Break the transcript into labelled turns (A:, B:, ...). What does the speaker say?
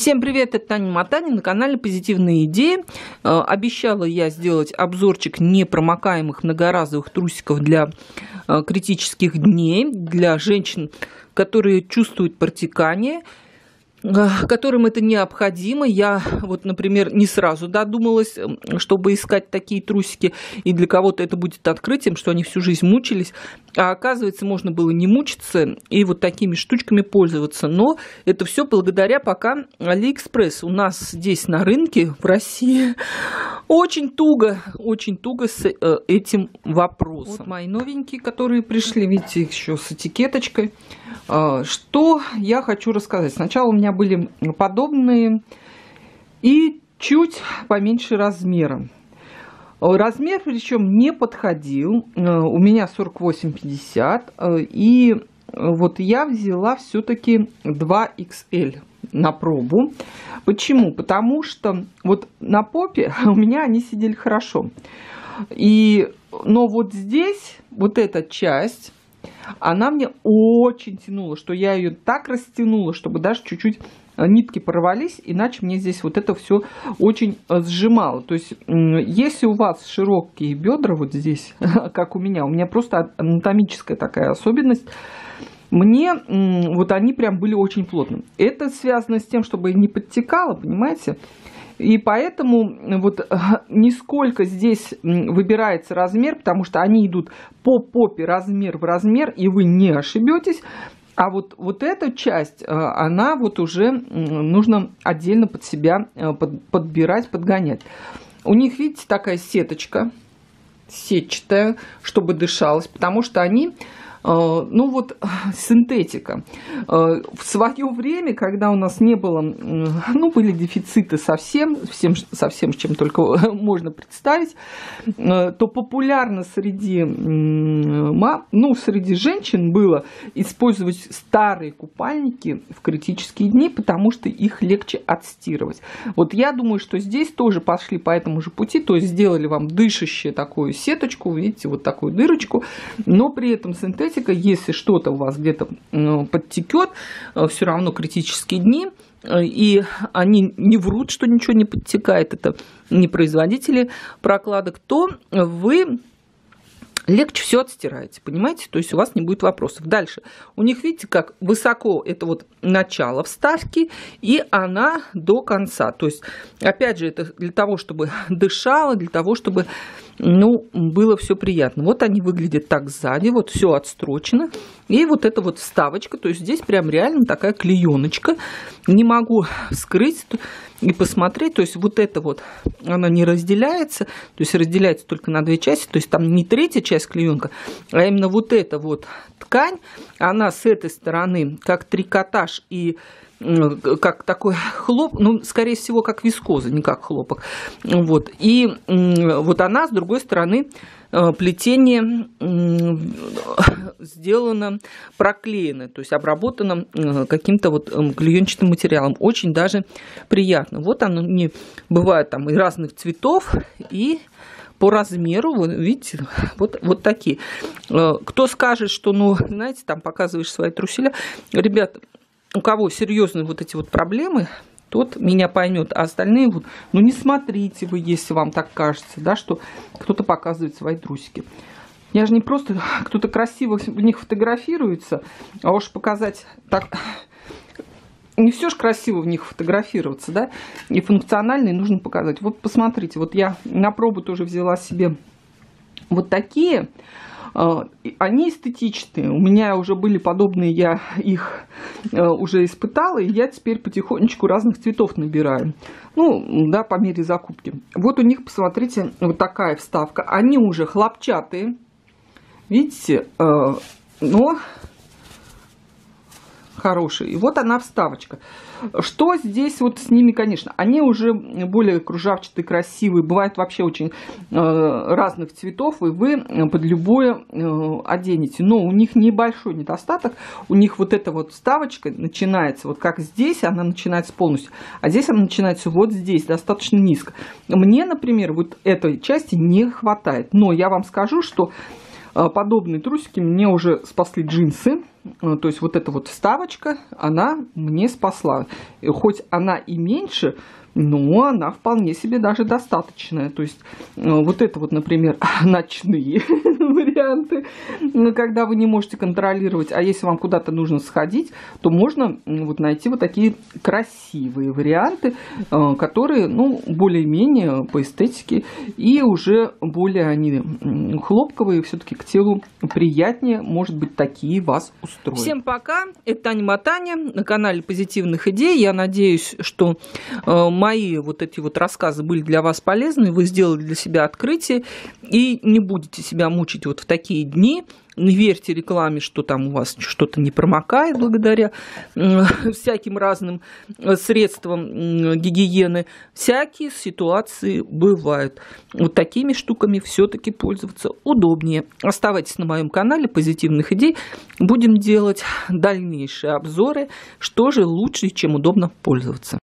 A: Всем привет, это Таня Матаня на канале Позитивные идеи. Обещала я сделать обзорчик непромокаемых многоразовых трусиков для критических дней, для женщин, которые чувствуют протекание, которым это необходимо. Я вот, например, не сразу додумалась, чтобы искать такие трусики, и для кого-то это будет открытием, что они всю жизнь мучились, а оказывается, можно было не мучиться и вот такими штучками пользоваться. Но это все благодаря пока Алиэкспресс. У нас здесь на рынке в России очень туго с этим вопросом. Вот мои новенькие, которые пришли, видите, еще с этикеточкой. Что я хочу рассказать? Сначала у меня были подобные и чуть поменьше размером. Размер причем не подходил. У меня 48-50. И вот я взяла все-таки 2XL на пробу. Почему? Потому что вот на попе у меня они сидели хорошо. Но вот здесь, вот эта часть, она мне очень тянула, что я ее так растянула, чтобы даже чуть-чуть нитки порвались, иначе мне здесь вот это все очень сжимало. То есть, если у вас широкие бедра вот здесь, как у меня просто анатомическая такая особенность, мне вот они прям были очень плотные. Это связано с тем, чтобы не подтекало, понимаете? И поэтому вот нисколько здесь выбирается размер, потому что они идут по попе размер в размер, и вы не ошибетесь. А вот эта часть, она вот уже нужно отдельно под себя подбирать, подгонять. У них, видите, такая сеточка, сетчатая, чтобы дышалось, потому что они... Ну вот синтетика. В свое время, когда у нас не было, ну были дефициты совсем, с чем только можно представить, то популярно среди женщин было использовать старые купальники в критические дни, потому что их легче отстирывать. Вот я думаю, что здесь тоже пошли по этому же пути, то есть сделали вам дышащую такую сеточку, видите, вот такую дырочку, но при этом синтетика, если что-то у вас где-то подтекет, все равно критические дни, и они не врут, что ничего не подтекает, это не производители прокладок, то вы легче все отстираете, понимаете? То есть у вас не будет вопросов. Дальше. У них, видите, как высоко это вот начало вставки, и она до конца. То есть, опять же, это для того, чтобы дышало, для того, чтобы, ну, было все приятно. Вот они выглядят так сзади, вот все отстрочено. И вот эта вот вставочка, то есть здесь прям реально такая клееночка. Не могу вскрыть и посмотреть, то есть вот это вот, она не разделяется, то есть разделяется только на две части, то есть там не третья часть клеенка, а именно вот эта вот ткань, она с этой стороны как трикотаж и как такой хлоп, ну, скорее всего, как вискоза, не как хлопок. Вот. И вот она, с другой стороны, плетение сделано, проклеено, то есть обработано каким-то вот клеенчатым материалом. Очень даже приятно. Вот оно не бывает там и разных цветов, и по размеру, вы видите, вот такие. Кто скажет, что, ну, знаете, там показываешь свои труселя, ребята, у кого серьезные вот эти вот проблемы, тот меня поймет, а остальные вот, ну не смотрите вы, если вам так кажется, да, что кто-то показывает свои трусики. Я же не просто, кто-то красиво в них фотографируется, а уж показать так, не все же красиво в них фотографироваться, да, и функциональные нужно показать. Вот посмотрите, вот я на пробу тоже взяла себе вот такие. Они эстетичные. У меня уже были подобные, я их уже испытала, и я теперь потихонечку разных цветов набираю. Ну, да, по мере закупки. Вот у них, посмотрите, вот такая вставка. Они уже хлопчатые. Видите? Но хорошие. И вот она вставочка. Что здесь вот с ними, конечно, они уже более кружавчатые, красивые, бывают вообще очень разных цветов, и вы под любое оденете. Но у них небольшой недостаток, у них вот эта вот вставочка начинается, вот как здесь она начинается полностью, а здесь она начинается вот здесь, достаточно низко. Мне, например, вот этой части не хватает, но я вам скажу, что подобные трусики мне уже спасли джинсы. то есть вот эта вот вставочка, она мне спасла. Хоть она и меньше, но она вполне себе даже достаточная. То есть вот это вот, например, ночные варианты, когда вы не можете контролировать, а если вам куда-то нужно сходить, то можно вот найти вот такие красивые варианты, которые, ну, более-менее по эстетике и уже более они хлопковые, все-таки к телу приятнее, может быть, такие вас устроят. Всем пока, это Таня Матаня на канале Позитивных идей. Я надеюсь, что мои вот эти вот рассказы были для вас полезны, вы сделали для себя открытие и не будете себя мучить вот в такие дни. Не верьте рекламе, что там у вас что-то не промокает благодаря всяким разным средствам гигиены. Всякие ситуации бывают. Вот такими штуками все-таки пользоваться удобнее. Оставайтесь на моем канале Позитивных идей. Будем делать дальнейшие обзоры, что же лучше и чем удобно пользоваться.